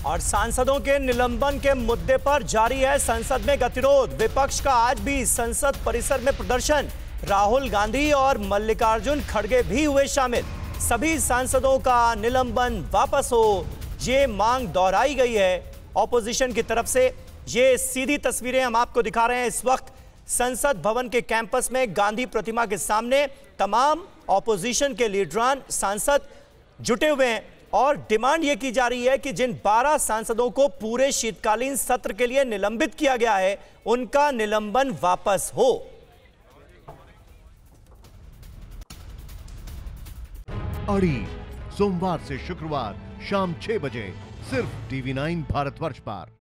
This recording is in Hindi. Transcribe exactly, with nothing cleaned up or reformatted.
और सांसदों के निलंबन के मुद्दे पर जारी है संसद में गतिरोध। विपक्ष का आज भी संसद परिसर में प्रदर्शन। राहुल गांधी और मल्लिकार्जुन खड़गे भी हुए शामिल। सभी सांसदों का निलंबन वापस हो, ये मांग दोहराई गई है ऑपोजिशन की तरफ से। ये सीधी तस्वीरें हम आपको दिखा रहे हैं। इस वक्त संसद भवन के कैंपस में गांधी प्रतिमा के सामने तमाम ऑपोजिशन के लीडरान सांसद जुटे हुए हैं और डिमांड यह की जा रही है कि जिन बारह सांसदों को पूरे शीतकालीन सत्र के लिए निलंबित किया गया है, उनका निलंबन वापस हो। अड़ी सोमवार से शुक्रवार शाम छह बजे सिर्फ टीवी नाइन भारतवर्ष पर।